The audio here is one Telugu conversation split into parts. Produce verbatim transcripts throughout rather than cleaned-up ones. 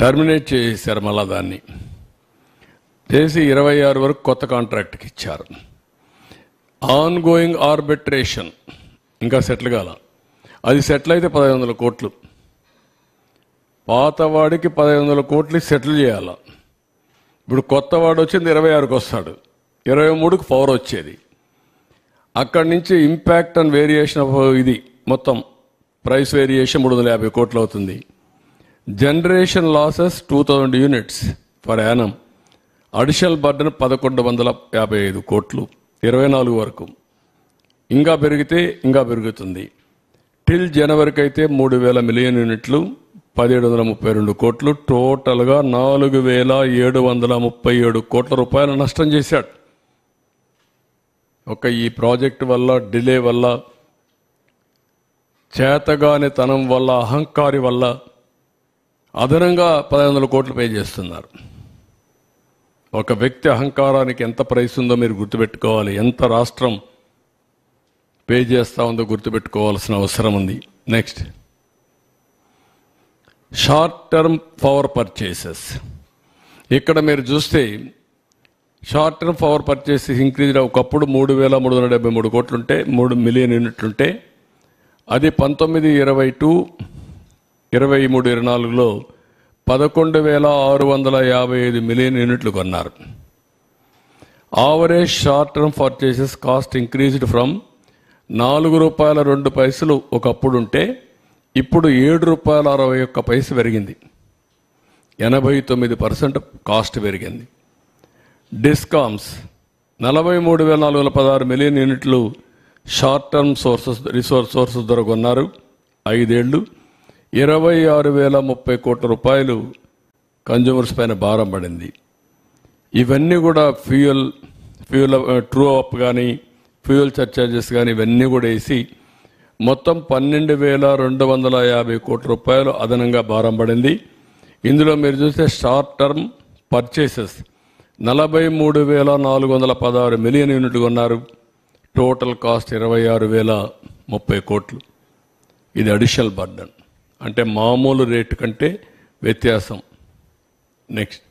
టర్మినేట్ చేశారు. మళ్ళా దాన్ని చేసి ఇరవై ఆరు వరకు కొత్త కాంట్రాక్ట్కి ఇచ్చారు. ఆన్ గోయింగ్ ఆర్బిట్రేషన్ ఇంకా సెటిల్ కాల. అది సెటిల్ అయితే పదహైదు వందల కోట్లు పాతవాడికి పదహైదు వందల కోట్లు సెటిల్ చేయాల. ఇప్పుడు కొత్తవాడు వచ్చింది ఇరవై ఆరుకి వస్తాడు, ఇరవై మూడుకి పవర్ వచ్చేది. అక్కడి నుంచి ఇంపాక్ట్ అండ్ వేరియేషన్ ఆఫ్ ఇది మొత్తం ప్రైస్ వేరియేషన్ మూడు వందల యాభై కోట్లు అవుతుంది. Generation losses two thousand units for annum. Additional burden పదకొండు వందల యాభై ఐదు కోట్లు ఇరవై నాలుగు వరకు. ఇంకా పెరిగితే ఇంకా పెరుగుతుంది. టిల్ జనవరికి అయితే మూడు వేల మిలియన్ యూనిట్లు పదిహేడు వందల ముప్పై రెండు కోట్లు. టోటల్గా నాలుగు వేల ఏడు వందల ముప్పై ఏడు కోట్ల రూపాయల నష్టం చేశాడు. ఒక ఈ ప్రాజెక్టు వల్ల, డిలే వల్ల, చేతగానితనం వల్ల, అహంకారి వల్ల అదనంగా పదహైదు వందల కోట్లు పే చేస్తున్నారు. ఒక వ్యక్తి అహంకారానికి ఎంత ప్రైస్ ఉందో మీరు గుర్తుపెట్టుకోవాలి. ఎంత రాష్ట్రం పే చేస్తూ ఉందో గుర్తుపెట్టుకోవాల్సిన అవసరం ఉంది. Next, short term power purchases. ఇక్కడ మీరు చూస్తే short term power purchases increase. ఒకప్పుడు మూడు వేల మూడు వందల డెబ్బై మూడు కోట్లుంటే మూడు మిలియన్ యూనిట్లుంటే అది పంతొమ్మిది ఇరవై టూ ఇరవై మూడు ఇరవై నాలుగులో పదకొండు వేల ఆరు వందల యాభై ఐదు మిలియన్ యూనిట్లు కొన్నారు. Average short term purchases cost increased from నాలుగు రూపాయల రెండు పైసలు ఒకప్పుడు ఉంటే ఇప్పుడు ఏడు రూపాయల అరవై ఒక్క పైస పెరిగింది. ఎనభై తొమ్మిది పర్సెంట్ కాస్ట్ పెరిగింది. డిస్కామ్స్ నలభై మూడు వేల నాలుగు వందల పదహారు మిలియన్ యూనిట్లు short term sources resource sources ద్వారా కొన్నారు. ఐదేళ్లు ఇరవై ఆరు వేల ముప్పై కోట్ల రూపాయలు కన్జ్యూమర్స్ పైన భారం పడింది. ఇవన్నీ కూడా ఫ్యూయల్ ఫ్యూయల్ ట్రూ అప్ కానీ ఫ్యూయల్ సర్చార్జెస్ కానీ ఇవన్నీ కూడా వేసి మొత్తం పన్నెండు వేల రెండు వందల యాభై కోట్ల రూపాయలు అదనంగా భారం పడింది. ఇందులో మీరు చూస్తే షార్ట్ టర్మ్ పర్చేసెస్ నలభై మూడు వేల నాలుగు వందల పదహారు మిలియన్ యూనిట్లు కొన్నారు. టోటల్ కాస్ట్ ఇరవై ఆరు వేల ముప్పై కోట్లు. ఇది అడిషనల్ బర్డన్ అంటే మామూలు రేటు కంటే వ్యత్యాసం. నెక్స్ట్,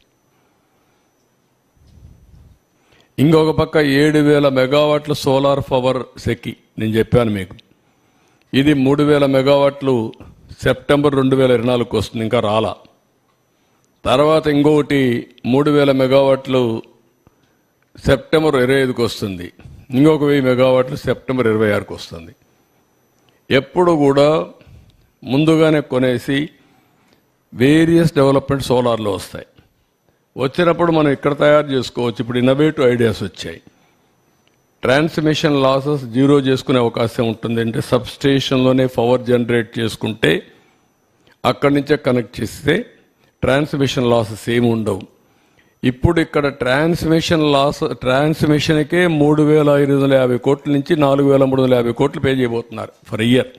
ఇంకొక పక్క ఏడు వేల మెగావాట్ల సోలార్ పవర్ సెకి నేను చెప్పాను మీకు. ఇది మూడు వేల మెగావాట్లు సెప్టెంబర్ రెండు వేల ఇరవై నాలుగుకి వస్తుంది, ఇంకా రాలా. తర్వాత ఇంకొకటి మూడు వేల మెగావాట్లు సెప్టెంబర్ ఇరవై ఐదుకి వస్తుంది. ఇంకొక వెయ్యి మెగావాట్లు సెప్టెంబర్ ఇరవై ఆరుకి వస్తుంది. ఎప్పుడు కూడా ముందుగానే కొనేసి వేరియస్ డెవలప్మెంట్ సోలార్లో వస్తాయి. వచ్చినప్పుడు మనం ఇక్కడ తయారు చేసుకోవచ్చు. ఇప్పుడు ఇన్నోవేటివ్ ఐడియాస్ వచ్చాయి. ట్రాన్స్మిషన్ లాసెస్ జీరో చేసుకునే అవకాశం ఉంటుంది. అంటే సబ్ స్టేషన్లోనే పవర్ జనరేట్ చేసుకుంటే అక్కడి నుంచే కనెక్ట్ చేస్తే ట్రాన్స్మిషన్ లాసెస్ ఏమి ఉండవు. ఇప్పుడు ఇక్కడ ట్రాన్స్మిషన్ లాస్ ట్రాన్స్మిషన్కే మూడు వేల ఐదు వందల యాభై కోట్ల నుంచి నాలుగు వేల మూడు వందల యాభై కోట్లు పే చేయబోతున్నారు ఫర్ ఇయర్.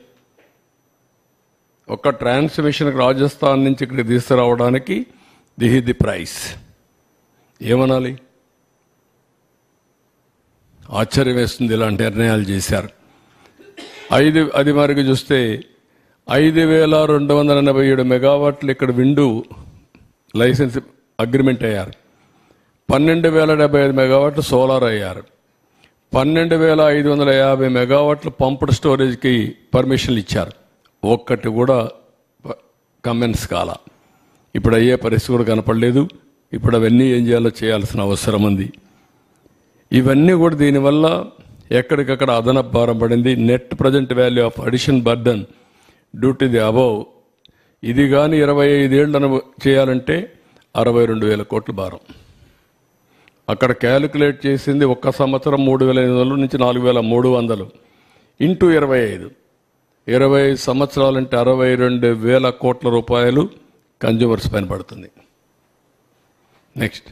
ఒక ట్రాన్స్మిషన్కి రాజస్థాన్ నుంచి ఇక్కడ తీసుకురావడానికి దిస్ ఇస్ ది ప్రైస్. ఏమనాలి? ఆశ్చర్యం వేస్తుంది ఇలాంటి నిర్ణయాలు చేశారు. ఐదు అది మరికి చూస్తే ఐదు వేల రెండు వందల ఎనభై ఏడు మెగావాట్లు ఇక్కడ విండు లైసెన్స్ అగ్రిమెంట్ అయ్యారు. పన్నెండు వేల డెబ్బై ఐదు మెగావాట్లు సోలార్ అయ్యారు. పన్నెండు వేల ఐదు వందల యాభై మెగావాట్లు పంప్డ్ స్టోరేజ్కి పర్మిషన్లు ఇచ్చారు. ఒక్కటి కూడా కమెన్స్ కాల. ఇప్పుడు అయ్యే పరిస్థితి కూడా కనపడలేదు. ఇప్పుడు అవన్నీ ఏం చేయాలో చేయాల్సిన అవసరం ఉంది. ఇవన్నీ కూడా దీనివల్ల ఎక్కడికక్కడ అదనపు భారం పడింది. Net present value of addition burden due to the above ఇది కానీ ఇరవై ఐదేళ్లను చేయాలంటే అరవై రెండు వేల కోట్ల భారం. అక్కడ క్యాలిక్యులేట్ చేసింది ఒక్క సంవత్సరం మూడు వేల ఐదు వందల నుంచి నాలుగు వేల మూడు వందలు ఇంటూ ఇరవై ఐదు ఇరవై ఐదు సంవత్సరాలంటే అరవై రెండు వేల కోట్ల రూపాయలు కన్జ్యూమర్స్ పైన పడుతుంది. నెక్స్ట్,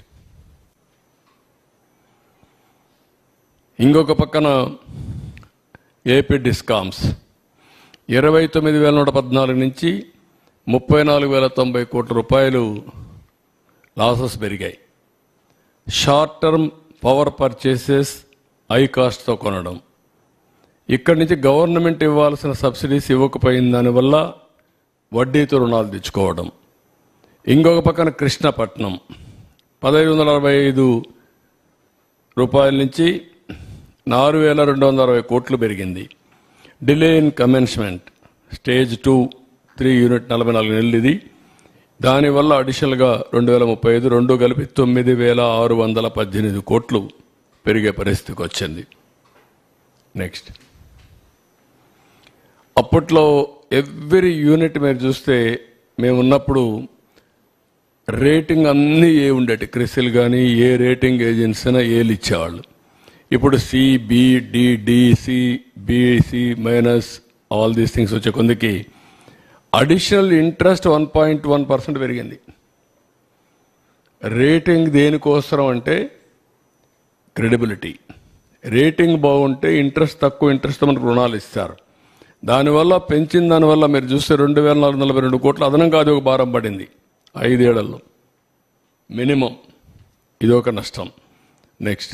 ఇంకొక పక్కన ఏపీ డిస్కామ్స్ ఇరవై తొమ్మిది వేల నూట పద్నాలుగు నుంచి ముప్పై నాలుగు వేల తొంభై కోట్ల రూపాయలు లాసెస్ పెరిగాయి. Short term power purchases high కాస్ట్తో కొనడం, ఇక్కడి నుంచి గవర్నమెంట్ ఇవ్వాల్సిన సబ్సిడీస్ ఇవ్వకపోయిన దానివల్ల వడ్డీతో రుణాలు తెచ్చుకోవడం, ఇంకొక పక్కన కృష్ణపట్నం పదహైదు వందల అరవై ఐదు రూపాయల నుంచి నాలుగు వేల రెండు వందల అరవై కోట్లు పెరిగింది. Delay in commencement stage two three unit నలభై నాలుగు నెలలు ఇది. దానివల్ల అడిషనల్గా రెండు వేల ముప్పై ఐదు రెండు కలిపి తొమ్మిది వేల ఆరు వందల పద్దెనిమిది కోట్లు పెరిగే పరిస్థితికి వచ్చింది. నెక్స్ట్, అప్పట్లో ఎవ్రీ యూనిట్ మీరు చూస్తే మేము ఉన్నప్పుడు రేటింగ్ అన్నీ ఏ ఉండేటి, క్రిసిల్ కానీ ఏ రేటింగ్ ఏజెన్సీ అయినా ఏలు ఇచ్చేవాళ్ళు. ఇప్పుడు C B D D C BC minus all these things వచ్చే కొందికి additional interest one point one percent పెరిగింది. రేటింగ్ దేనికోసం అంటే క్రెడిబిలిటీ. రేటింగ్ బాగుంటే ఇంట్రెస్ట్ తక్కువ ఇంట్రెస్ట్ మనకు రుణాలు ఇస్తారు. దానివల్ల పెంచిన దానివల్ల మీరు చూస్తే రెండు వేల నాలుగు నలభై రెండు కోట్లు అదనంగా అది ఒక భారం పడింది ఐదేళ్లలో మినిమం. ఇది ఒక నష్టం. నెక్స్ట్,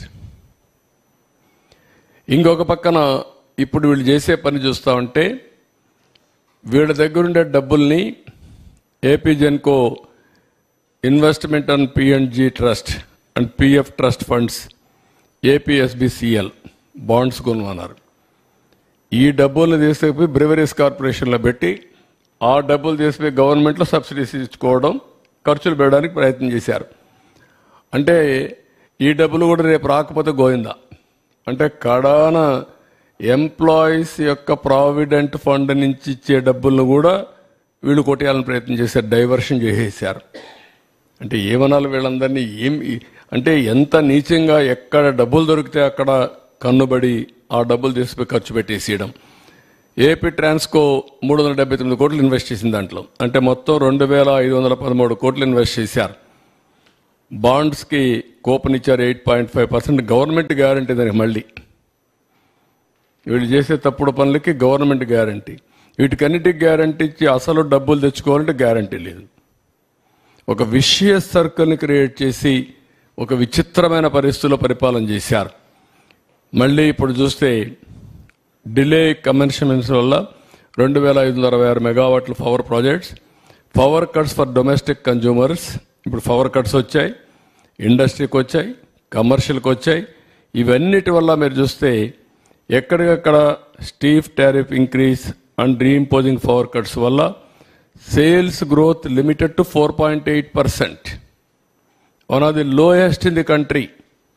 ఇంకొక పక్కన ఇప్పుడు వీళ్ళు చేసే పని చూస్తూ ఉంటే వీళ్ళ దగ్గరుండే డబ్బుల్ని AP Genco investment and PNG trust and PF trust funds APSBCL bonds కొనుగొన్నారు. ఈ డబ్బులను తీసుకుపోయి బ్రివరీస్ కార్పొరేషన్లో పెట్టి ఆ డబ్బులు తీసుకుపోయి గవర్నమెంట్లో సబ్సిడీస్ ఇచ్చుకోవడం, ఖర్చులు పెట్టడానికి ప్రయత్నం చేశారు. అంటే ఈ డబ్బులు కూడా రేపు రాకపోతే గోయిందా అంటే కడాన ఎంప్లాయీస్ యొక్క ప్రావిడెంట్ ఫండ్ నుంచి ఇచ్చే డబ్బులను కూడా వీళ్ళు కొట్టేయాలని ప్రయత్నం చేశారు, డైవర్షన్ చేసేసారు. అంటే ఏమనాలి వీళ్ళందరినీ, ఏం అంటే ఎంత నీచంగా ఎక్కడ డబ్బులు దొరికితే అక్కడ కన్నుబడి ఆ డబ్బులు తీసుకుపోయి ఖర్చు పెట్టేసేయడం. ఏపీ ట్రాన్స్కో మూడు వందల డెబ్బై తొమ్మిది కోట్లు ఇన్వెస్ట్ చేసింది దాంట్లో. అంటే మొత్తం రెండు వేల ఐదు వందల పదమూడు కోట్లు ఇన్వెస్ట్ చేశారు. బాండ్స్కి కూపన్ ఇచ్చారు eight point five percent government guarantee. దానికి మళ్ళీ వీళ్ళు చేసే తప్పుడు పనులకి గవర్నమెంట్ గ్యారంటీ. వీటికన్నిటికి గ్యారంటీ ఇచ్చి అసలు డబ్బులు తెచ్చుకోవాలంటే గ్యారంటీ లేదు. ఒక విషియస్ సర్కిల్ని క్రియేట్ చేసి ఒక విచిత్రమైన పరిస్థితుల్లో పరిపాలన చేశారు. మళ్ళీ ఇప్పుడు చూస్తే డిలే కమెన్స్మెంట్స్ వల్ల రెండు వేల ఐదు వందల అరవై ఆరు మెగావాట్ల power projects, power cuts for domestic consumers. ఇప్పుడు పవర్ కట్స్ వచ్చాయి, ఇండస్ట్రీకి వచ్చాయి, కమర్షియల్కి వచ్చాయి. ఇవన్నిటి వల్ల మీరు చూస్తే ఎక్కడికక్కడ steep tariff increase and reimposing power cuts వల్ల sales growth limited to four point eight percent, one of the lowest in the country.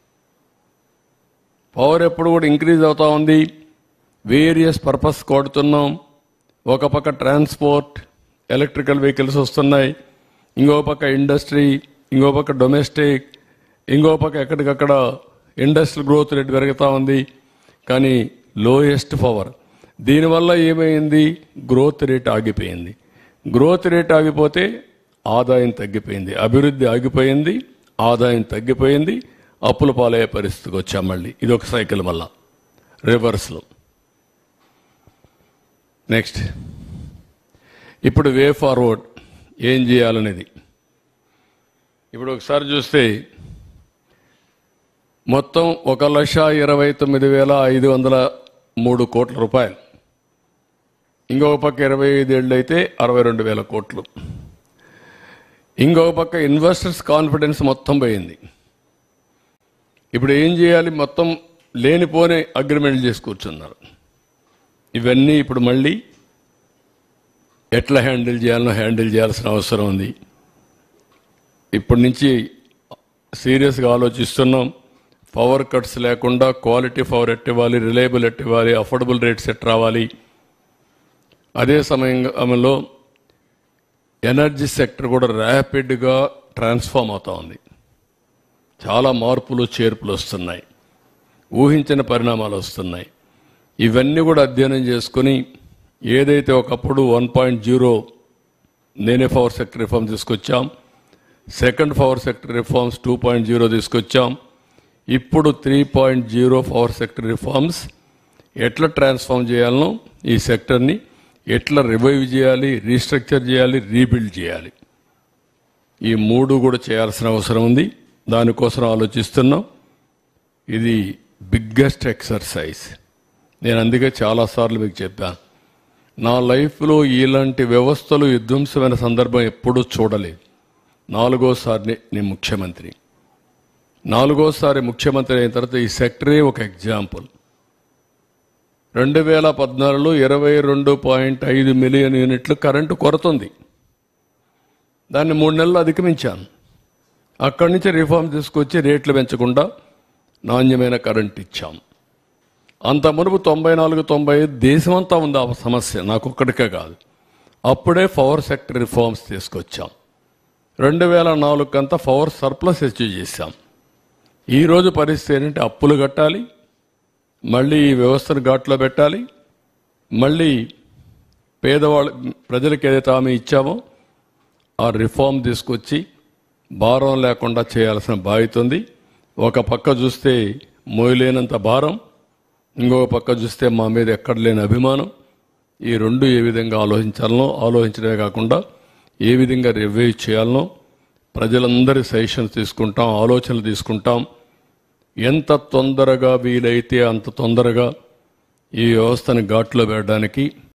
Power ఎప్పుడు కూడా ఇంక్రీజ్ అవుతూ ఉంది. వేరియస్ పర్పస్ కొడుతున్నాం. ఒక పక్క ట్రాన్స్పోర్ట్ ఎలక్ట్రికల్ వెహికల్స్ వస్తున్నాయి, ఇంకో పక్క ఇండస్ట్రీ, ఇంకో పక్క డొమెస్టిక్, ఇంకో పక్క ఎక్కడికక్కడ ఇండస్ట్రియల్ గ్రోత్ రేట్ పెరుగుతూ ఉంది. కానీ లోయెస్ట్ పవర్. దీనివల్ల ఏమైంది, గ్రోత్ రేట్ ఆగిపోయింది. గ్రోత్ రేట్ ఆగిపోతే ఆదాయం తగ్గిపోయింది, అభివృద్ధి ఆగిపోయింది, ఆదాయం తగ్గిపోయింది, అప్పుల పాలయ్యే పరిస్థితికి వచ్చాం. మళ్ళీ ఇది ఒక సైకిల్ మళ్ళా రివర్స్లో. నెక్స్ట్, ఇప్పుడు వే ఫార్వర్డ్ ఏం చేయాలనేది ఇప్పుడు ఒకసారి చూస్తే మొత్తం ఒక లక్ష ఇరవై తొమ్మిది వేల ఐదు వందల మూడు కోట్ల రూపాయలు. ఇంకొక పక్క ఇరవై ఐదేళ్ళు అయితే అరవై రెండు వేల కోట్లు. ఇంకొక పక్క ఇన్వెస్టర్స్ కాన్ఫిడెన్స్ మొత్తం పోయింది. ఇప్పుడు ఏం చేయాలి, మొత్తం లేనిపోనే అగ్రిమెంట్లు చేసి కూర్చున్నారు. ఇవన్నీ ఇప్పుడు మళ్ళీ ఎట్లా హ్యాండిల్ చేయాలనో హ్యాండిల్ చేయాల్సిన అవసరం ఉంది. ఇప్పటి నుంచి సీరియస్గా ఆలోచిస్తున్నాం. పవర్ కట్స్ లేకుండా క్వాలిటీ పవర్ ఎట్ ఇవ్వాలి, రిలయబుల్ ఎట్ ఇవ్వాలి, అఫోర్డబుల్ రేట్స్ ఎట్ రావాలి. అదే సమయంలో ఎనర్జీ సెక్టర్ కూడా ర్యాపిడ్గా ట్రాన్స్ఫార్మ్ అవుతూ ఉంది. చాలా మార్పులు చేర్పులు వస్తున్నాయి, ఊహించిన పరిణామాలు వస్తున్నాయి. ఇవన్నీ కూడా అధ్యయనం చేసుకుని ఏదైతే ఒకప్పుడు వన్ పాయింట్ జీరో నేనే పవర్ సెక్టర్ రిఫార్మ్ తీసుకొచ్చాం, second power sector reforms two point zero తీసుకొచ్చాం, ఇప్పుడు three point zero power sector reforms ఎట్లా ట్రాన్స్ఫార్మ్ చేయాలనో, ఈ సెక్టర్ని ఎట్లా రివైవ్ చేయాలి, రీస్ట్రక్చర్ చేయాలి, రీబిల్డ్ చేయాలి, ఈ మూడు కూడా చేయాల్సిన అవసరం ఉంది. దానికోసం ఆలోచిస్తున్నాం. ఇది బిగ్గెస్ట్ ఎక్సర్సైజ్. నేను అందుకే చాలాసార్లు మీకు చెప్పాను, నా లైఫ్లో ఇలాంటి వ్యవస్థలు విధ్వంసమైన సందర్భం ఎప్పుడూ చూడలేదు. నాలుగోసారి నేను ముఖ్యమంత్రి. నాలుగోసారి ముఖ్యమంత్రి అయిన తర్వాత ఈ సెక్టరే ఒక ఎగ్జాంపుల్. రెండు వేల పద్నాలుగులో ఇరవై రెండు పాయింట్ ఐదు మిలియన్ యూనిట్లు కరెంటు కొరత ఉంది. దాన్ని మూడు నెలలు అధిగమించాను. అక్కడి నుంచి రిఫార్మ్ తీసుకొచ్చి రేట్లు పెంచకుండా నాణ్యమైన కరెంట్ ఇచ్చాం. అంత మునుపు తొంభై నాలుగు తొంభై ఐదు దేశమంతా ఉంది ఆ సమస్య, నాకు ఒక్కడికే కాదు. అప్పుడే పవర్ సెక్టర్ రిఫార్మ్స్ తీసుకొచ్చాం. రెండు వేల నాలుగు కంతా పవర్ సర్ప్లస్ అచీవ్ చేశాం. ఈరోజు పరిస్థితి ఏంటంటే అప్పులు కట్టాలి, మళ్ళీ ఈ వ్యవస్థను ఘాట్లో పెట్టాలి, మళ్ళీ పేదవాళ్ళ ప్రజలకు ఏదైతే హామీ ఇచ్చామో ఆ రిఫార్మ్ తీసుకొచ్చి భారం లేకుండా చేయాల్సిన బాధ్యత ఉంది. ఒక పక్క చూస్తే మోయలేనంత భారం, ఇంకొక పక్క చూస్తే మా మీద ఎక్కడ లేని అభిమానం. ఈ రెండు ఏ విధంగా ఆలోచించాలనో, ఆలోచించడమే కాకుండా ఏ విధంగా రివ్యూ చేయాలనో ప్రజలందరి సజెషన్స్ తీసుకుంటాం, ఆలోచనలు తీసుకుంటాం. ఎంత తొందరగా వీలైతే అంత తొందరగా ఈ వ్యవస్థను ఘాట్లో పెట్టడానికి